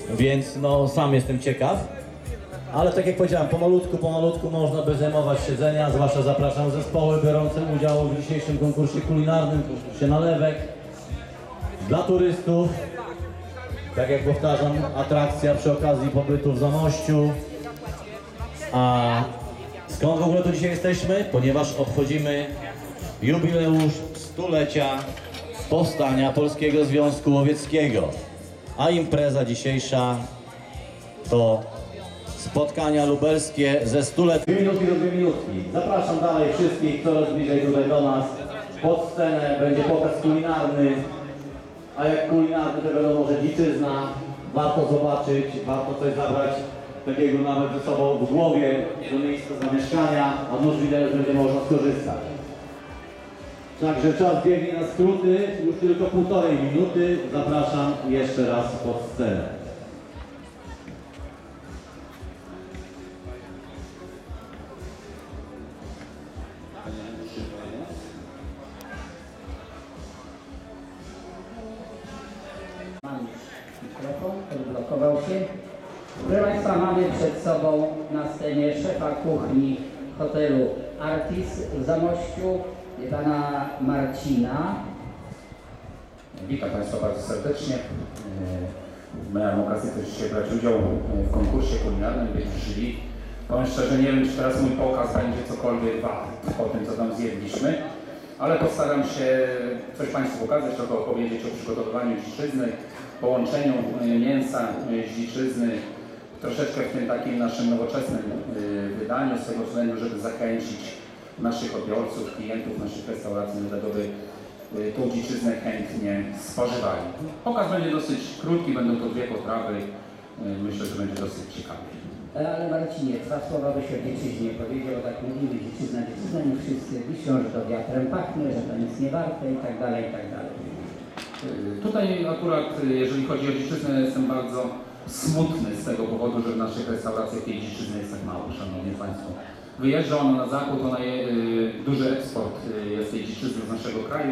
więc no sam jestem ciekaw. Ale tak jak powiedziałem, pomalutku można by zajmować siedzenia, zwłaszcza zapraszam zespoły biorące udział w dzisiejszym konkursie kulinarnym, konkursie nalewek. Dla turystów, tak jak powtarzam, atrakcja przy okazji pobytu w Zamościu. A skąd w ogóle tu dzisiaj jesteśmy? Ponieważ obchodzimy jubileusz stulecia powstania Polskiego Związku Łowieckiego. A impreza dzisiejsza to spotkania lubelskie ze 100-leciem. 2 minutki do 2 minutki. Zapraszam dalej wszystkich coraz bliżej tutaj do nas. Pod scenę będzie pokaz kulinarny. A jak kulinarny to wiadomo, że dziczyzna. Warto zobaczyć, warto coś zabrać takiego nawet ze sobą w głowie do miejsca zamieszkania, a nuż widać, że będzie można skorzystać. Także czas biegnie na skróty, już tylko 1,5 minuty. Zapraszam jeszcze raz pod scenę. Mam mikrofon, odblokował się. Proszę Państwa, mamy przed sobą na scenie szefa kuchni hotelu Artis w Zamościu, pana Marcina. Witam Państwa bardzo serdecznie. Miałem okazję też dzisiaj brać udział w konkursie kulinarnym, być w jury. Powiem szczerze, nie wiem, czy teraz mój pokaz będzie cokolwiek wart po tym, co tam zjedliśmy, ale postaram się coś Państwu pokazać, trochę opowiedzieć o przygotowywaniu dziczyzny, połączeniu mięsa z dziczyzny, troszeczkę w tym takim naszym nowoczesnym wydaniu, z tego względu, żeby zachęcić naszych odbiorców, klientów naszych restauracji, żeby tą dziczyznę chętnie spożywali. Pokaz będzie dosyć krótki, będą to 2 potrawy. Myślę, że będzie dosyć ciekawy. Ale Marcinie, 2 słowa byś o dziczyźnie powiedział, tak mówimy, dziczyzna, nie wszyscy myślą, że to wiatrem pachnie, że to nic nie warte i tak dalej, i tak dalej. Tutaj akurat, jeżeli chodzi o dziczyznę, jestem bardzo smutny z tego powodu, że w naszych restauracjach tej dziczyzny jest tak mało, Szanowni Państwo. Wyjeżdża ona na zachód, duży eksport jest tej dziczyzny z naszego kraju.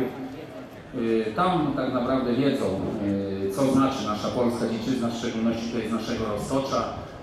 Tam tak naprawdę wiedzą, co znaczy nasza polska dziczyzna, w szczególności tutaj z naszego Roztocza.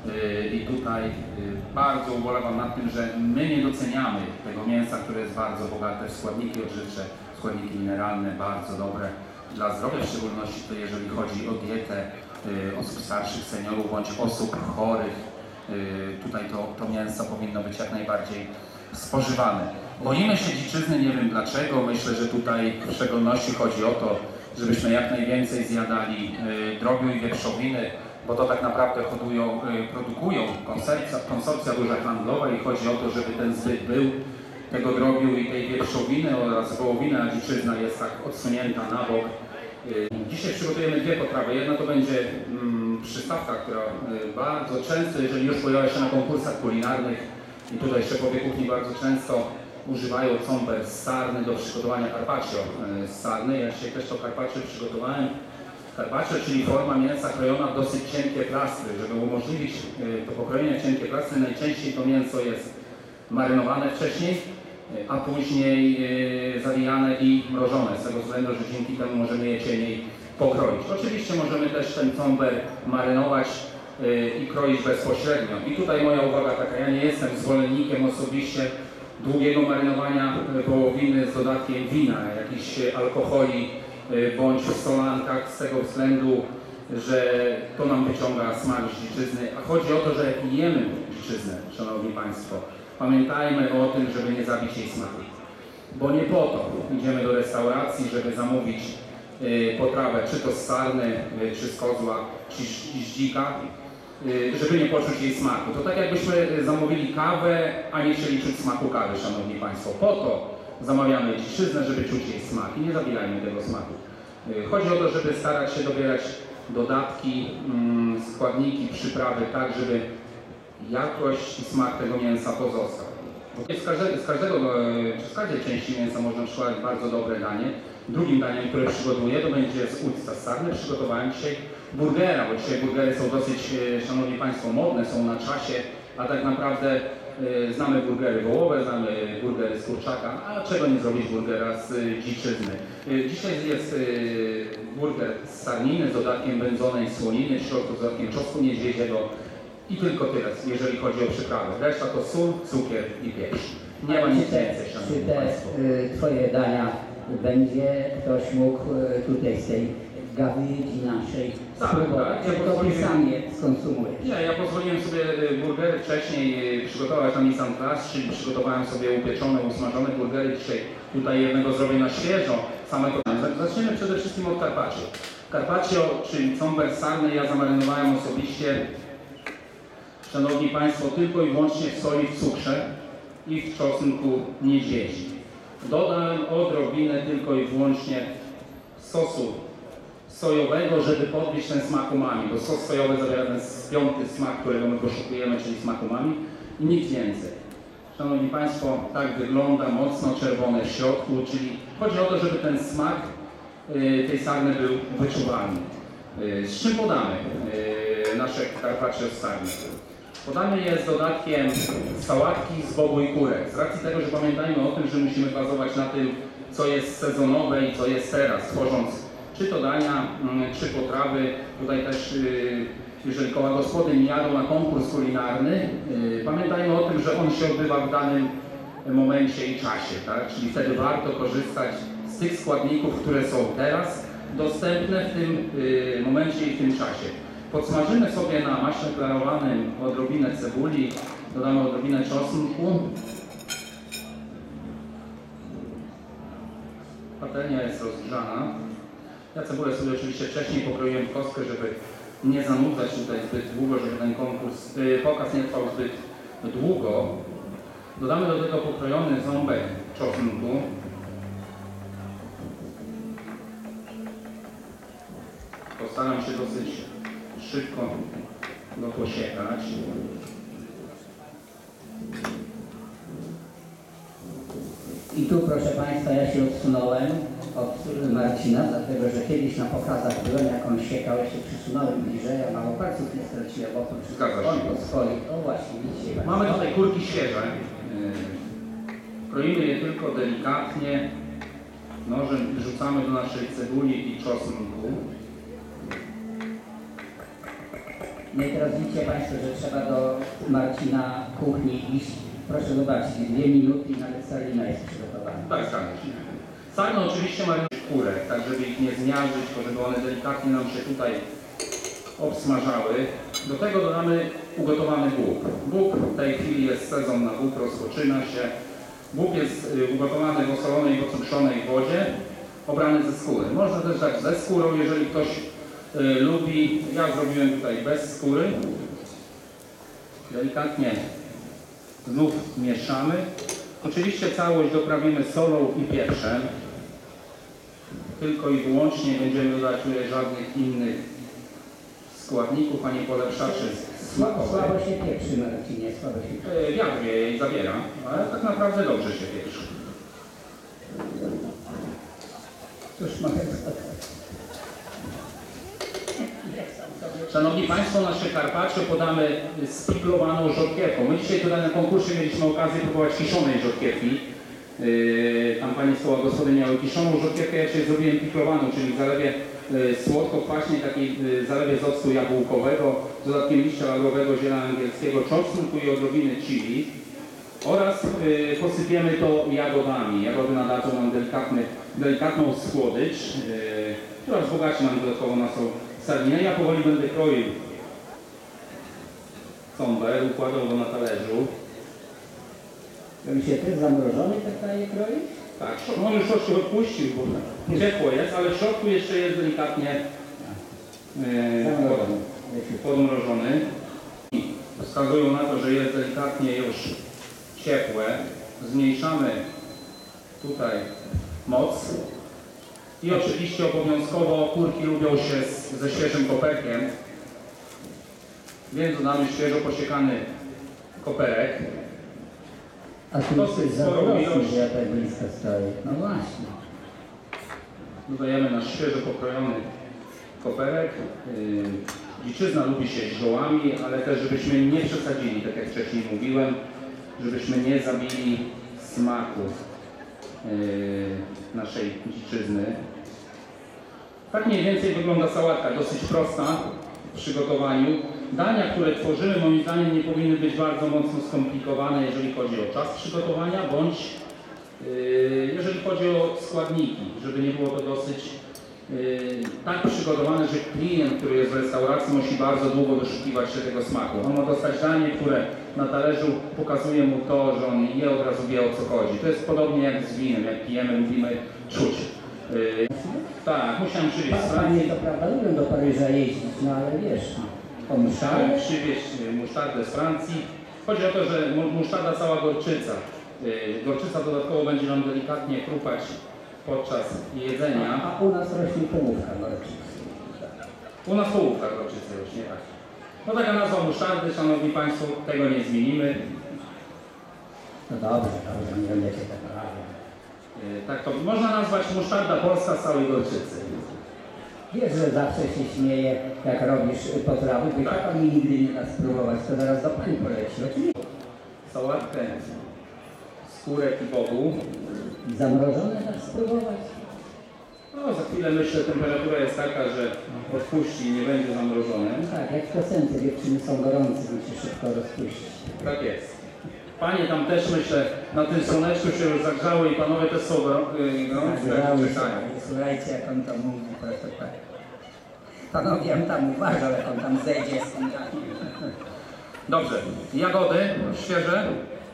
I tutaj bardzo ubolewam nad tym, że my nie doceniamy tego mięsa, które jest bardzo bogate w składniki odżywcze, składniki mineralne, bardzo dobre dla zdrowia, w szczególności to jeżeli chodzi o dietę osób starszych, seniorów bądź osób chorych. Tutaj to mięso powinno być jak najbardziej spożywane. Boimy się dziczyzny, nie wiem dlaczego. Myślę, że tutaj w szczególności chodzi o to, żebyśmy jak najwięcej zjadali drobiu i wieprzowiny, bo to tak naprawdę produkują konsorcja duża handlowa i chodzi o to, żeby ten zbyt był tego drobiu i tej wieprzowiny oraz wołowiny, a dziczyzna jest tak odsunięta na bok. Dzisiaj przygotujemy 2 potrawy. Jedna to będzie przystawka, która bardzo często, jeżeli już pojawia się na konkursach kulinarnych i tutaj szefowie kuchni bardzo często używają cąber z sarny do przygotowania carpaccio z sarny. Ja dzisiaj też to carpaccio przygotowałem. Carpaccio, czyli forma mięsa krojona w dosyć cienkie plastry. Żeby umożliwić to pokrojenie cienkie plastry, najczęściej to mięso jest marynowane wcześniej, a później zawijane i mrożone, z tego względu, że dzięki temu możemy je cieniej pokroić. Oczywiście możemy też ten cąber marynować i kroić bezpośrednio. I tutaj moja uwaga taka, ja nie jestem zwolennikiem osobiście długiego marynowania wołowiny z dodatkiem wina, jakichś alkoholi bądź w solankach, z tego względu, że to nam wyciąga smak z dziczyzny. A chodzi o to, że jak jemy dziczyznę, Szanowni Państwo, pamiętajmy o tym, żeby nie zabić jej smaku. Bo nie po to idziemy do restauracji, żeby zamówić potrawę, czy to z sarny, czy z kozła, czy z dzika, żeby nie poczuć jej smaku. To tak jakbyśmy zamówili kawę, a nie chcieli czuć smaku kawy, Szanowni Państwo. Po to zamawiamy dziczyznę, żeby czuć jej smak i nie zabijajmy tego smaku. Chodzi o to, żeby starać się dobierać dodatki, składniki, przyprawy tak, żeby jakość i smak tego mięsa pozostał. Z każdej części mięsa można przygotować bardzo dobre danie. Drugim daniem, które przygotuję, to będzie z uczca z sarny. Przygotowałem dzisiaj burgera, bo dzisiaj burgery są dosyć, Szanowni Państwo, modne, są na czasie, a tak naprawdę znamy burgery wołowe, znamy burgery z kurczaka, a czego nie zrobić burgera z dziczyzny. Dzisiaj jest burger z sarniny z dodatkiem wędzonej słoniny, w środku z dodatkiem czosnku niedźwiedziego i tylko tyle, jeżeli chodzi o przyprawę. Reszta to sól, cukier i pieprz. Nie ma nic więcej, Czy szanowni te państwo. Twoje dania będzie ktoś mógł tutaj z tej gawęzi naszej Tak, spróbować? tak. Czy to Ty sam je skonsumujesz? Nie, ja pozwoliłem sobie burgery wcześniej przygotować na Nissan Class, czyli przygotowałem sobie upieczone, usmażone burgery. Dzisiaj tutaj jednego zrobię na świeżo, samego. Zaczniemy przede wszystkim od carpaccio. Carpaccio, czyli cąbel sarny, ja zamarynowałem osobiście, szanowni państwo, tylko i wyłącznie w soli, w cukrze i w czosnku niedźwiedzi. Dodałem odrobinę tylko i wyłącznie sosu sojowego, żeby podbić ten smak umami, bo sos sojowy zawiera ten piąty smak, którego my poszukujemy, czyli smak umami i nic więcej. Szanowni państwo, tak wygląda mocno czerwone w środku, czyli chodzi o to, żeby ten smak tej sarny był wyczuwalny. Z czym podamy nasze carpaccio z sarny? Podamy je z dodatkiem sałatki z bobu i kurek. Z racji tego, że pamiętajmy o tym, że musimy bazować na tym, co jest sezonowe i co jest teraz, tworząc czy to dania, czy potrawy. Tutaj też, jeżeli koła gospodyń jadą na konkurs kulinarny, pamiętajmy o tym, że on się odbywa w danym momencie i czasie, tak? Czyli wtedy warto korzystać z tych składników, które są teraz dostępne w tym momencie i w tym czasie. Podsmażymy sobie na maśle klarowanym odrobinę cebuli, dodamy odrobinę czosnku. Patelnia jest rozgrzana. Ja cebulę sobie oczywiście wcześniej pokroiłem w kostkę, żeby nie zanudzać tutaj zbyt długo, żeby ten pokaz nie trwał zbyt długo. Dodamy do tego pokrojony ząbek czosnku. Postaram się dosyć szybko go posiekać. I tu, proszę Państwa, ja się odsunąłem od Marcina, dlatego że kiedyś na pokazach byłem, jak on siekał, ja się przysunąłem bliżej, a mało palców nie straciłem, bo to wszystko Zgadza się. on pod swoim. O właśnie, widzicie Państwo. Mamy tutaj kurki świeże. Kroimy je tylko delikatnie. Nożem wrzucamy do naszej cebuli i czosnku. No i teraz widzicie Państwo, że trzeba do Marcina kuchni iść. Proszę zobaczyć, 2 minuty i nawet salina jest przygotowana. Tak, zgadza się. Sarny oczywiście mają kurek, tak żeby ich nie zmiażdżyć, bo żeby one delikatnie nam się tutaj obsmażały. Do tego dodamy ugotowany bób. Bób w tej chwili jest sezon na bób, rozpoczyna się. Bób jest ugotowany w osolonej i ocukrzonej wodzie, obrany ze skóry. Można też dać ze skórą, jeżeli ktoś lubi. Ja zrobiłem tutaj bez skóry. Delikatnie znów mieszamy. Oczywiście całość doprawimy solą i pieprzem. Tylko i wyłącznie będziemy dodać tutaj żadnych innych składników, ani polepszaczy smakowych. Słabo się pieprzy, Marcinie, słabo się pieprzy. Wiatr je zabiera, ale tak naprawdę dobrze się pieprzy. Cóż mogę dodać? Szanowni Państwo, nasze carpaccio podamy z piklowaną rzodkiewką. My dzisiaj tutaj na konkursie mieliśmy okazję próbować kiszonej rzodkiewki. Tam Pani z koła gospodyń miały kiszoną rzodkiewkę, ja dzisiaj zrobiłem piklowaną, czyli w zalewie słodko-kwaśnej, takiej zalewie z octu jabłkowego, z dodatkiem liścia laurowego, ziela angielskiego, czosnku i odrobiny chili. Oraz posypiemy to jagodami. Jagody nadadzą nam delikatną słodycz, która wzbogaci nam dodatkowo naszą sarninę. Ja powoli będę kroił cąbel, układał go na talerzu. Bym się też zamrożony tak daje kroić? Tak, on już troszkę odpuścił, bo ciepło jest, ale w środku jeszcze jest delikatnie podmrożony. Wskazują na to, że jest delikatnie już ciepłe. Zmniejszamy tutaj moc. I oczywiście obowiązkowo kurki lubią się ze świeżym koperkiem, więc dodamy świeżo posiekany koperek. A tu Dosyć jest za sporą gorąco, ilość. że ja tak blisko stoję. No właśnie. Dodajemy nasz świeżo pokrojony koperek. Dziczyzna lubi się z ziołami, ale też żebyśmy nie przesadzili, tak jak wcześniej mówiłem. żebyśmy nie zabili smaku naszej dziczyzny. Tak mniej więcej wygląda sałatka, dosyć prosta w przygotowaniu. Dania, które tworzymy, moim zdaniem nie powinny być bardzo mocno skomplikowane, jeżeli chodzi o czas przygotowania, bądź jeżeli chodzi o składniki, żeby nie było to dosyć tak przygotowane, że klient, który jest w restauracji, musi bardzo długo doszukiwać się tego smaku. On ma dostać danie, które na talerzu pokazuje mu to, że on je od razu wie, o co chodzi. To jest podobnie jak z winem, jak pijemy, lubimy czuć. Tak, musiałem przywieźć z Panie Francji. to prawda lubią do Paryża jeździć, no ale wiesz, pomyślałem. Musiałem przywieźć musztardę z Francji. Chodzi o to, że musztarda cała gorczyca. Gorczyca dodatkowo będzie nam delikatnie chrupać podczas jedzenia. A u nas rośnie połówka gorczycy. U nas połówka gorczycy rośnie, tak. No taka nazwa musztardy, szanowni państwo, tego nie zmienimy. No dobrze, nie będziecie tak razie. Tak to można nazwać musztarda polska z całej gorczycy. Wiesz, że zawsze się śmieję, jak robisz potrawy, bo Tak. tak mi nigdy nie da spróbować, to zaraz do pani poleci. Oczywiście. Sałatkę, skórek i bogu. Zamrożone dasz spróbować? No za chwilę myślę, temperatura jest taka, że odpuści i nie będzie zamrożone. Tak, jak w piosence, dziewczyny są gorące, więc się szybko rozpuści. Tak jest. Panie tam też myślę, na tym słoneczku się już zagrzały i panowie też są gorący, tak Zagrały się. czekają. Słuchajcie, jak on to mówi, proszę tak. Panowie, ja bym tam uważał, jak on tam zejdzie z tym takim. Dobrze, jagody świeże.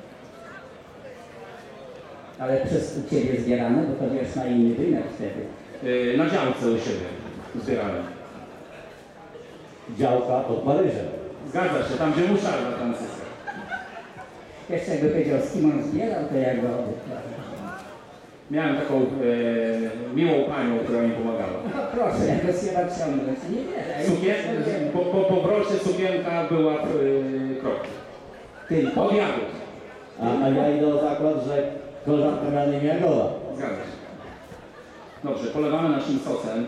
Ale przez u Ciebie zbierane, bo to wiesz na inny rynek wtedy. Na działce u siebie zbierałem. Działka pod Paryżem. Zgadza się, tam gdzie musztarda francuska. Jeszcze jakby powiedział, z kim on zbierał, to jak go Miałem taką miłą panią, która mi pomagała. No proszę, jak go zjeba ciągnąć, nie wierzę. Po brocie sukienka była w kropki. Tylko? Od jagód. A ja idę o zakład, że koleżanka miała na imię Jagoda. Zgadza się. Dobrze, polewamy naszym sosem.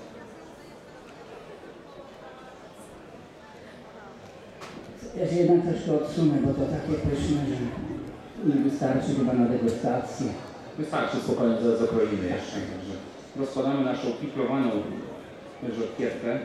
Ja się jednak troszkę odsunę, bo to takie pyszne, że nie wystarczy chyba na degustację. Wystarczy spokojnie, zaraz zakroimy jeszcze. Także rozkładamy naszą piklowaną rzodkiewkę.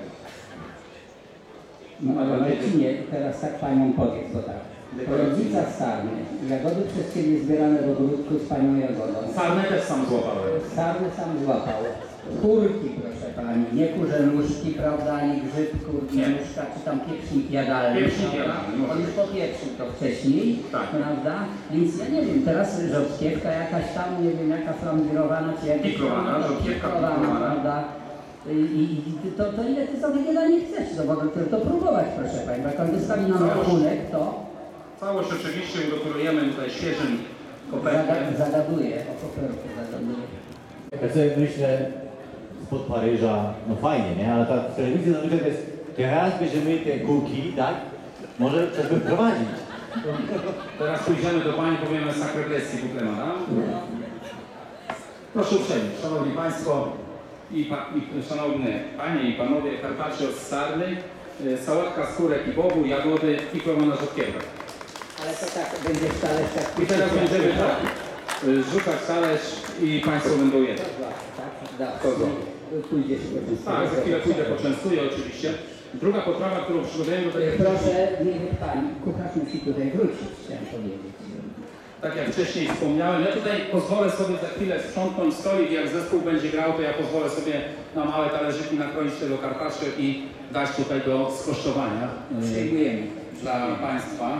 No ale Marcinie, teraz tak Panią powiedz, bo tak. Rodzica Sarny, jagody przez Ciebie zbierane w ogródku z Panią Jagodą. Sarnę też sam złapałem. Sarny sam złapał. Kurki, proszę Pani, nie kurze nóżki, prawda, ani grzyb, kurki, Nie. nóżka, czy tam piecznik jadalny. Piecznik prawda? jadalny, może On już być. popieprzył to wcześniej, Tak. prawda? Więc ja nie wiem, teraz rzodkiewka jakaś tam, nie wiem, jaka flambirowana, czy jakaś Piklowana, rzodkiewka piklowana, piklowana. prawda? I to ile Ty sobie danie chcesz, no bo to próbować, proszę Pani, bo jak on wystawi nam Całość. rachunek, to Całość oczywiście ugotujemy tutaj świeżym koperkiem. zagaduje, o koperku zagaduje. Jak sobie myślę, spod Paryża, no fajnie, nie? Ale ta w telewizji na przykład jest, teraz bierzemy te kulki, tak? Może ktoś by wprowadzić. Teraz pójdziemy do Pani, powiemy sacre blessi buklemana. Proszę uprzejmie, Szanowni Państwo i Szanowne Panie i Panowie, carpaccio z sarny, sałatka skórek i bogu, jagody i piklowana rzodkiewka. Ale to tak, będzie talerz tak I teraz będziemy tak rzucać talerz i Państwo będą jeść. Tak, Kogo? pójdziesz po Tak, za chwilę pójdę, poczęstuję oczywiście. Druga potrawa, którą przygotujemy do tego, Proszę, niech Pani, kucharz musi tutaj wrócić, chciałem powiedzieć. tak jak wcześniej wspomniałem, ja tutaj pozwolę sobie za chwilę sprzątnąć stolik, jak zespół będzie grał, to ja pozwolę sobie na małe talerzyki nakroić tego carpaccio i dać tutaj do skosztowania Przyjmujemy. dla Państwa.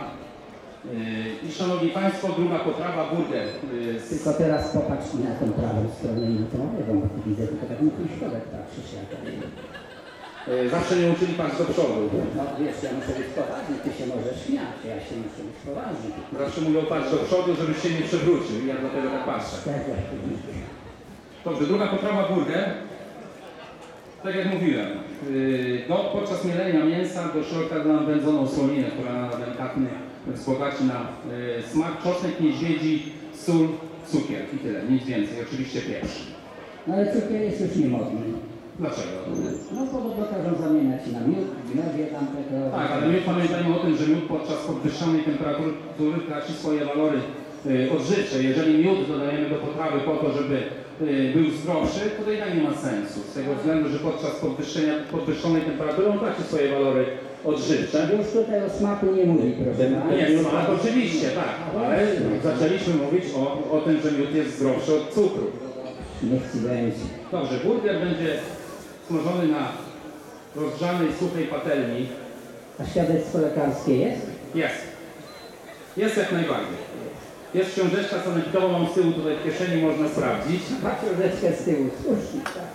I Szanowni Państwo, druga potrawa, burger. Tylko teraz popatrz mi na tą prawą stronę i na tą lewą, bo tu widzę tylko tak na ten środek patrzysz jak. Zawsze nie uczyli Państwo do przodu. No wiesz, ja muszę być poważny, Ty się możesz śmiać, ja się muszę być poważny. Zawsze mówią patrz do przodu, żebyś się nie przewrócił. Ja dlatego tak patrzę. Tak właśnie. Dobrze, druga potrawa, burger. Tak jak mówiłem, no, podczas mielenia mięsa do środka dodam wędzoną słoninę, która na delikatny wzbogaci na smak, czosnek, niedźwiedzi, sól, cukier i tyle, nic więcej, oczywiście pieprz. No ale cukier jest już niemodny. Dlaczego? No podobno każą zamieniać na miód, winowie tam tego... Tak, ale my pamiętajmy o tym, że miód podczas podwyższonej temperatury traci swoje walory odżywcze. Jeżeli miód dodajemy do potrawy po to, żeby był zdrowszy, to i tak nie ma sensu. Z tego względu, że podczas podwyższonej temperatury on traci swoje walory odżywcze. Już tutaj o smaku nie mówi, proszę pana. Nie, smak oczywiście, tak, ale zaczęliśmy mówić o tym, że miód jest zdrowszy od cukru. Niech ci będzie. Dobrze, burger będzie smażony na rozgrzanej, suchej patelni. A świadectwo lekarskie jest? Jest. Jest jak najbardziej. Jest książeczka sanepidową, mam z tyłu tutaj w kieszeni, można sprawdzić. Ma książeczkę z tyłu, słusznie, tak.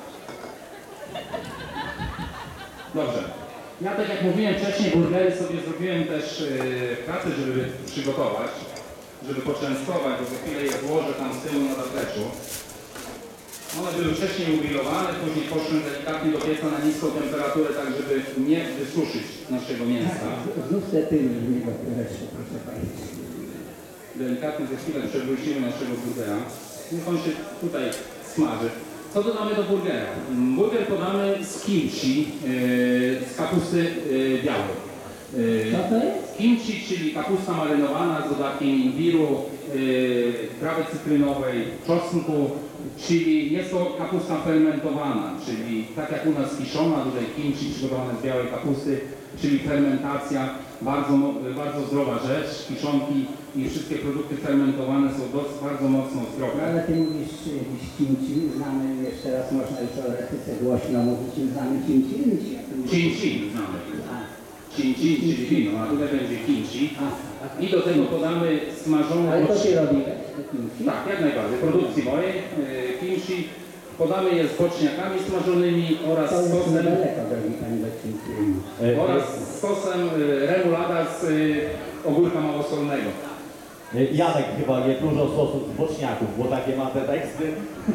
Dobrze. Ja tak jak mówiłem wcześniej, burgery sobie zrobiłem też pracę, żeby przygotować, żeby poczęstować, bo za chwilę je złożę tam z tyłu na zapleczu. One były wcześniej ugrillowane, później poszły delikatnie do pieca na niską temperaturę, tak żeby nie wysuszyć naszego mięsa. Znów te tyły z niego resztę, proszę państwa. Delikatnie za chwilę przewrócimy naszego burgera. Niech on się tutaj smaży. Co dodamy do burgera? Burger podamy z kimchi, z kapusty białej. Co to jest? Kimchi, czyli kapusta marynowana z dodatkiem imbiru, trawy cytrynowej, czosnku, czyli jest to kapusta fermentowana, czyli tak jak u nas kiszona, tutaj kimchi przygotowane z białej kapusty, czyli fermentacja, bardzo zdrowa rzecz. Kiszonki i wszystkie produkty fermentowane są bardzo mocno zdrowe. Ale ty mówisz jakiś kimchi, znamy, jeszcze raz można już o etyce głośno mówić, znamy kimchi. Kimchi znamy. Kimchi, czyli wino, a tutaj będzie kimchi. I do tego podamy smażoną... Ale to się robi kimchi? Tak, jak najbardziej. Produkcji mojej, kimchi. Podamy je z boczniakami smażonymi oraz To jest sosem... daleko, drogi panie do kimchi. oraz sosem remulada z ogórka małosolnego. Janek chyba nie dużo sosów z boczniaków, bo takie ma te teksty.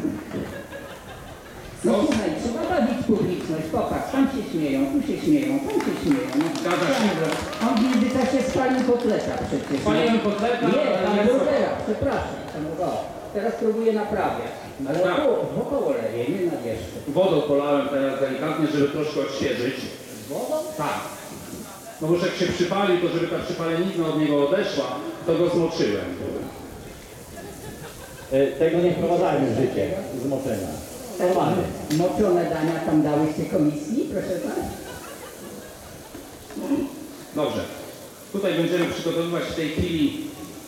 No słuchaj, trzeba bawić publiczność, popatrz, tam się śmieją, tu się śmieją, tam się śmieją. No, Zgadza się. on w międzyczasie spalił kotleta przecież. Spaliłem kotleta, Nie, ale pan nie burgera, przepraszam. Teraz próbuję naprawiać. Ale Tak. wokoło leje, nie na wierzchu. Wodą polałem teraz delikatnie, żeby troszkę odświeżyć. Wodą? Tak. No bo jak się przypalił, to żeby ta przypalenizna od niego odeszła, to go zmoczyłem. Tego nie wprowadzajmy w życie, zmoczenia. Normalnie. Moczone dania tam dałyście komisji, proszę pana? Dobrze. Tutaj będziemy przygotowywać w tej chwili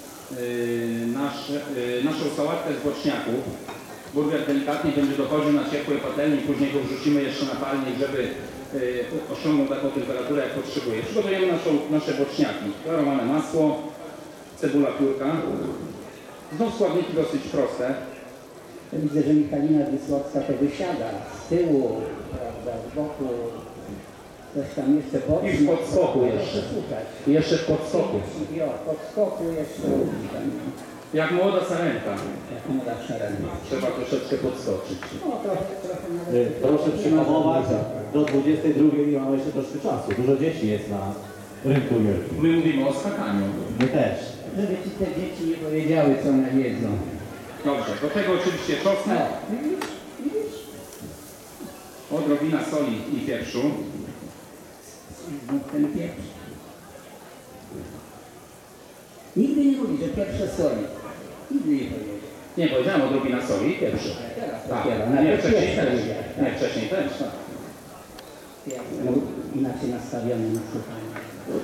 naszą sałatkę z boczniaków. Burger delikatnie będzie dochodził na ciepłej patelni, później go wrzucimy jeszcze na palnik, żeby osiągnął taką temperaturę, jak potrzebuje. Przygotujemy nasze boczniaki. Klarowane masło, cebula piórka. Znów składniki dosyć proste. Widzę, że Michalina Wysłocka to wysiada z tyłu, prawda, z boku, coś tam jeszcze pod. I w podskoku jeszcze. Słuchać. I jeszcze w podskoku. Jo, podskoku jeszcze. Jak młoda sarenka. Jak młoda szerega. Trzeba troszeczkę podskoczyć. No trochę nawet. Proszę przyhamować, do 22 mamy jeszcze troszkę czasu. Dużo dzieci jest na rynku wielkim. My mówimy o skakaniu. My też. Żeby ci te dzieci nie powiedziały, co one wiedzą. Dobrze, do tego oczywiście czosnek, Widzisz? odrobina soli i pieprzu. Znów ten pieprz. Nigdy nie mówi, że pierwsze soli. Nigdy nie powiedział. Nie, powiedziałem odrobina soli i pieprzu. Teraz Tak, dopiero. nie Najpierw wcześniej pierwsze też. ludzie. Nie, wcześniej też, tak. Ja jestem inaczej nastawiony na słuchanie.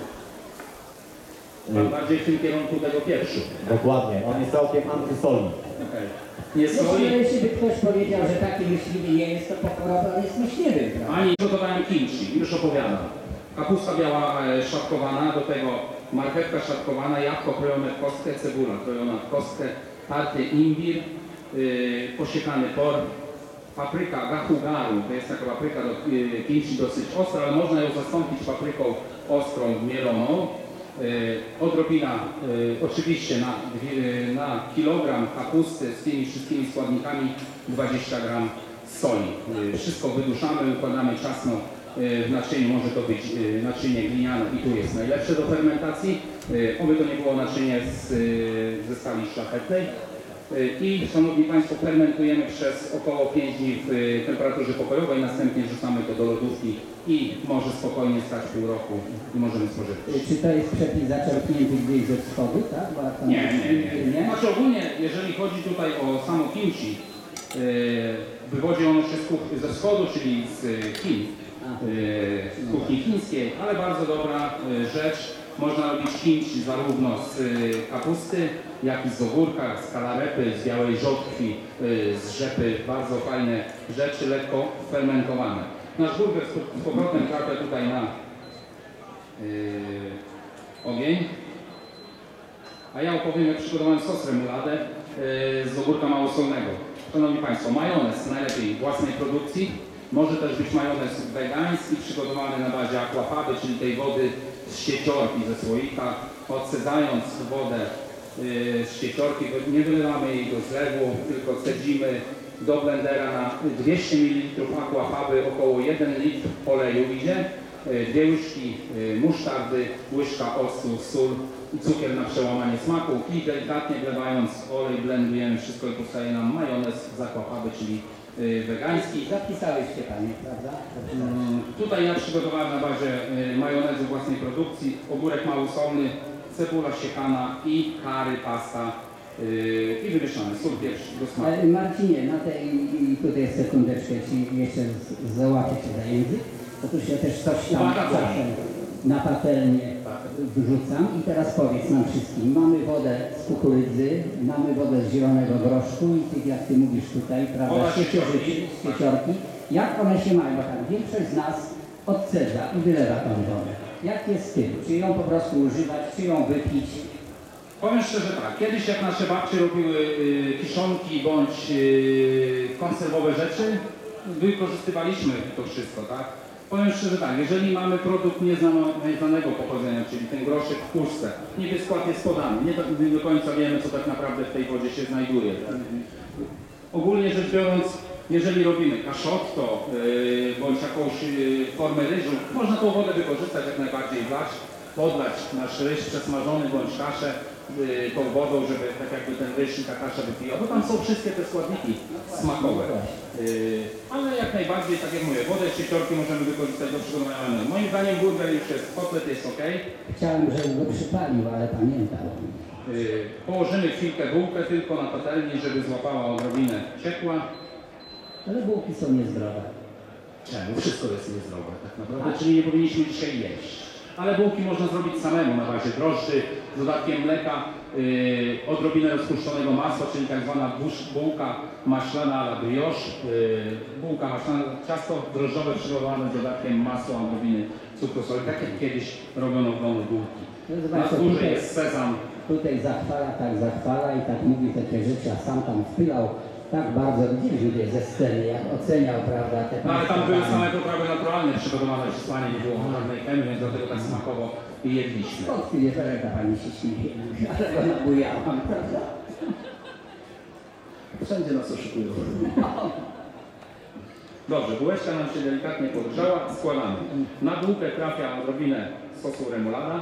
Pan bardziej w tym kierunku tego pieprzu. Dokładnie. On jest całkiem antysoli. Okay. Nie soli, Jeśli by ktoś powiedział, że taki myśliwy nie jest, to pokorowy, on jest myśliwym, prawda? ani przygotowałem kimchi, już opowiadam. Kapusta biała szatkowana, do tego marchewka szatkowana, jabłko krojone w kostkę, cebula krojona w kostkę, tarty imbir, posiekany por, papryka gahugaru, to jest taka papryka do kimchi dosyć ostra, ale można ją zastąpić papryką ostrą, mieloną. Odrobina, oczywiście na kilogram kapusty z tymi wszystkimi składnikami 20 gram soli. Wszystko wyduszamy, układamy ciasno w naczyniu, może to być naczynie gliniane i tu jest najlepsze do fermentacji. Oby to nie było naczynie ze stali szlachetnej. I szanowni Państwo, fermentujemy przez około 5 dni w temperaturze pokojowej, następnie wrzucamy to do lodówki i może spokojnie stać pół roku i możemy spożywać. Czy to jest przepis zaczerpnięty gdzieś ze wschodu, tak? Bo tam Nie. Znaczy ogólnie, jeżeli chodzi tutaj o samo kimchi, wywodzi ono się ze wschodu, czyli z Chin, z kuchni chińskiej, ale bardzo dobra rzecz. Można robić kimchi zarówno z kapusty, jak i z ogórka, z kalarepy, z białej rzodkwi, z rzepy. Bardzo fajne rzeczy, lekko fermentowane. Nasz burger z powrotem trafia tutaj na ogień. A ja opowiem, jak przygotowałem sos remuladę z ogórka małosolnego. Szanowni Państwo, majonez najlepiej własnej produkcji. Może też być majonez wegański, przygotowany na bazie aquafaby, czyli tej wody z sieciorki, ze słoika. Odsadzając wodę z sieciorki, nie wylewamy jej do zlewu, tylko cedzimy do blendera na 200 ml aquafaby, około 1 litr oleju idzie, 2 łyżki musztardy, łyżka octu, sól i cukier na przełamanie smaku i delikatnie wlewając olej blendujemy wszystko i powstaje nam majonez z aquafaby, czyli wegański. Zapisałeś się Panie, prawda? Tutaj ja przygotowałem na bazie majonezu własnej produkcji, ogórek małosolny, cebula siekana i curry pasta i wymieszane, sól, pieprz do smaku. Ale Marcinie, na tej, i tutaj sekundeczkę Ci jeszcze załapię Cię za język. Otóż ja też coś tam zawsze na patelnię wrzucam i teraz powiedz nam wszystkim, mamy wodę z kukurydzy, mamy wodę z zielonego groszku i tych, jak Ty mówisz tutaj, prawda, sieciorki. Jak one się mają? Bo tam większość z nas odcedza i wylewa tą wodę. Jak jest z tym? Czy ją po prostu używać, czy ją wypić? Powiem szczerze tak, kiedyś jak nasze babcie robiły kiszonki bądź konserwowe rzeczy, wykorzystywaliśmy to wszystko, tak? Powiem szczerze tak, jeżeli mamy produkt nieznanego pochodzenia, czyli ten groszek w puszce, niby skład jest podany, nie do końca wiemy, co tak naprawdę w tej wodzie się znajduje. Tak? Ogólnie rzecz biorąc, jeżeli robimy kaszotto bądź jakąś formę ryżu, można tą wodę wykorzystać jak najbardziej, podlać nasz ryż przesmażony bądź kaszę tą wodą, żeby tak jakby ten ryż i ta kasza wypijał, bo tam są wszystkie te składniki smakowe. Ale jak najbardziej, tak jak mówię, wodę z sieciorki możemy wykorzystać do przygotowania. Moim zdaniem burger już jest, kotlet jest ok. Chciałem, żebym go przypalił, ale pamiętam. Położymy chwilkę bułkę tylko na patelni, żeby złapała odrobinę ciepła. Ale bułki są niezdrowe. Czemu? Wszystko jest niezdrowe tak naprawdę, czyli nie powinniśmy dzisiaj jeść. Ale bułki można zrobić samemu na bazie drożdży, z dodatkiem mleka, odrobinę rozpuszczonego masła, czyli tak zwana bułka maślana à la brioche. Bułka maślana, ciasto drożdżowe przygotowane z dodatkiem masła, odrobiny cukru, soli, tak jak kiedyś robiono w domu bułki. Na górze jest sezam. Tutaj zachwala i tak mówi takie rzeczy, a sam tam wpylał tak bardzo, widzisz ludzie ze sceny, jak oceniał, prawda, te No ale tam były same potrawy naturalne przygotowane, przysłanie nie było żadnej chemii, więc dlatego tak smakowo i jedliśmy. Po chwili, że ta pani się śmieje, ale go nabujałam, prawda? Wszędzie nas oszukują. Dobrze, bułeczka nam się delikatnie podgrzała, składamy. Na bułkę trafia odrobinę sosu remulada.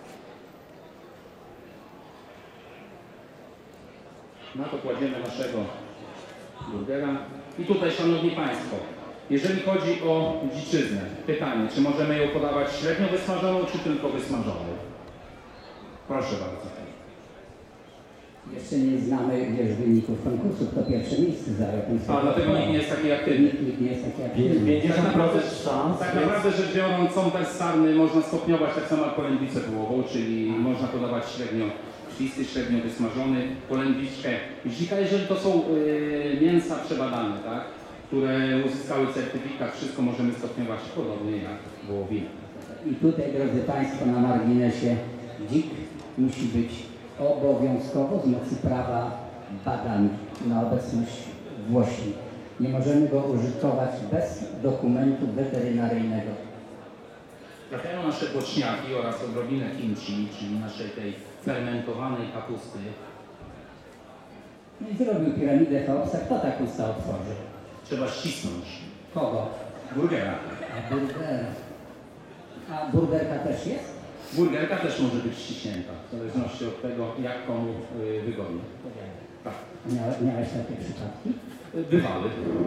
Na to kładziemy naszego burgera. I tutaj, Szanowni Państwo, jeżeli chodzi o dziczyznę, pytanie, czy możemy ją podawać średnio wysmażoną, czy tylko wysmażoną? Proszę bardzo. Jeszcze nie znamy, wiesz, wyników konkursu, kto pierwsze miejsce zajął. A dlatego nikt nie jest taki aktywny. Nikt nie jest taki aktywny. 50% szans. Tak naprawdę rzecz biorąc, są też sarny można stopniować tak samo jak polędwicę bułową, czyli można podawać średnio krwisty, średnio wysmażony, polędwiczkę bzika, jeżeli to są mięsa przebadane, tak, które uzyskały certyfikat, wszystko możemy stopniować podobnie jak wołowina. I tutaj, drodzy Państwo, na marginesie, dzik musi być obowiązkowo z mocy prawa badany na obecność włośni. Nie możemy go użytkować bez dokumentu weterynaryjnego. Trafiają nasze boczniaki oraz odrobinę kimchi, czyli naszej tej fermentowanej kapusty. No i zrobił piramidę Cheopsa. Kto tak usta otworzył? Trzeba ścisnąć. Kogo? Burgera. A burgera. A burgerka też jest? Burgerka też może być ściśnięta, w zależności od tego, jak komu wygodnie. Tak. Miałeś takie przypadki? Bywały,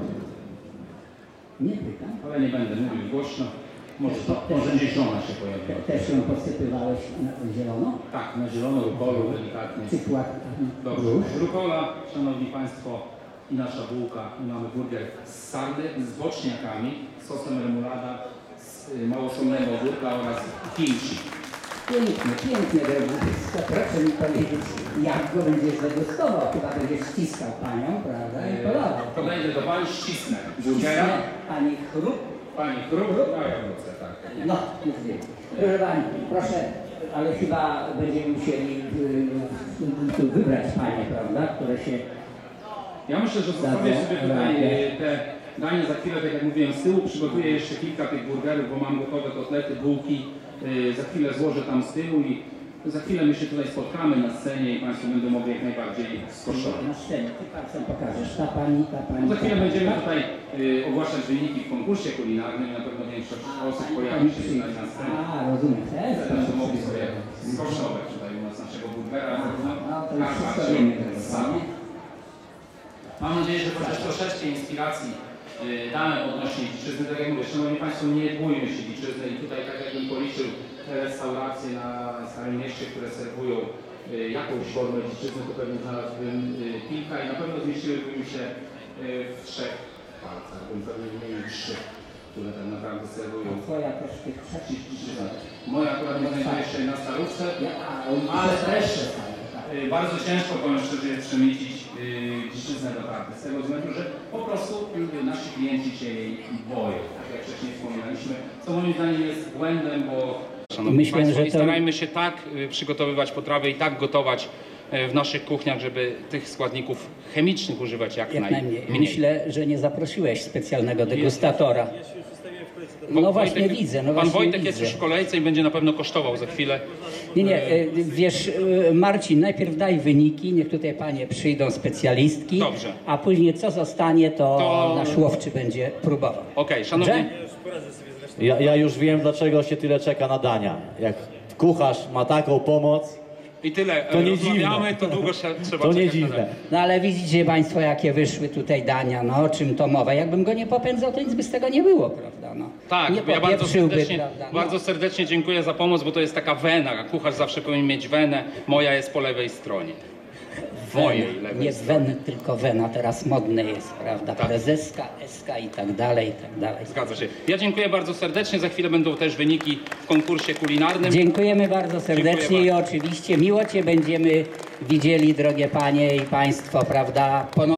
Nie pytam. ale nie będę mówił głośno. Może gdzieś żona się pojawiła. Też ją posypywałeś na zielono? Tak, na zielono, rukolu, delikatnie. Czy płatka? Dobrze. Rukola, szanowni państwo, i nasza bułka. I mamy burger z sardy, z boczniakami, sosem remulada, z małosolnego ogórka oraz kimchi. Pięknie, pięknie, drogi. Proszę mi powiedzieć, jak go będziesz degustował. Chyba będziesz ściskał panią, prawda? I podawał. Podejdę do pani, ścisnę burgera. Cisnę pani chrup. Pani chrup, a ja wrócę, tak. No, mówię. Proszę pani, proszę, ale chyba będziemy musieli tu wybrać panie, prawda, które się... Ja myślę, że zostawię sobie tutaj te danie za chwilę, tak jak mówiłem, z tyłu przygotuję jeszcze kilka tych burgerów, bo mam gotowe kotlety, bułki. Za chwilę złożę tam z tyłu i za chwilę my się tutaj spotkamy na scenie i państwo będą mogli jak najbardziej skosztować. Na scenie, ty palcem pokażesz, ta pani, ta pani. Za chwilę ta będziemy pani. tutaj ogłaszać wyniki w konkursie kulinarnym i na pewno większość osób pojawi się tutaj na scenie. A, rozumiem. Będą mogli sobie skosztować tutaj u nas naszego burgera. No, to już wszystko wiemy. Mam nadzieję, że chociaż troszeczkę inspiracji dałem odnośnie dziczyzny. Tak jak mówię, szanowni państwo, nie bójmy się dziczyzny i tutaj tak jakbym policzył te restauracje na Starym Mieście, które serwują jakąś formę dziczyzny, to pewnie znalazłbym kilka i na pewno zmieściłyby się w 3 palcach, bym pewnie wymienił 3, które tak naprawdę serwują. Twoja też tych Dziczyznę. Moja akurat nie znajduje się na Starówce, ale ale też bardzo ciężko, powiem szczerze, jest przemycić dziczyznę naprawdę, z tego względu, że po prostu nasi klienci się jej boją, tak jak wcześniej wspominaliśmy, co moim zdaniem jest błędem, bo szanowni Myślę, państwo, że i to- starajmy się tak przygotowywać potrawy i tak gotować w naszych kuchniach, żeby tych składników chemicznych używać jak najmniej. najmniej. Myślę, że nie zaprosiłeś specjalnego degustatora. Bo No właśnie Wojtek- widzę, no Pan właśnie Wojtek widzę. jest już w kolejce i będzie na pewno kosztował za chwilę. Nie, wiesz, Marcin, najpierw daj wyniki, niech tutaj panie przyjdą specjalistki, Dobrze. a później co zostanie, to To- nasz łowczy będzie próbował. Okej, szanowni... Dobrze? Ja już wiem, dlaczego się tyle czeka na dania. Jak kucharz ma taką pomoc, I tyle. To nie Rozmawiamy, dziwne. to długo trzeba to nie czekać na dziwne. dane. No ale widzicie państwo, jakie wyszły tutaj dania, no o czym to mowa. Jakbym go nie popędzał, to nic by z tego nie było, prawda? No. Tak, nie ja bardzo popieprzyłby, serdecznie, prawda? No. bardzo serdecznie dziękuję za pomoc, bo to jest taka wena. Kucharz zawsze powinien mieć wenę. Moja jest po lewej stronie. Mojej lewej Nie stronie. wen, tylko wena, teraz modne jest, prawda? Tak. Prezeska, eska i tak dalej, i tak dalej. Zgadza się. Ja dziękuję bardzo serdecznie. Za chwilę będą też wyniki w konkursie kulinarnym. Dziękujemy bardzo serdecznie Dziękuję i oczywiście miło Cię będziemy widzieli, drogie panie i państwo, prawda?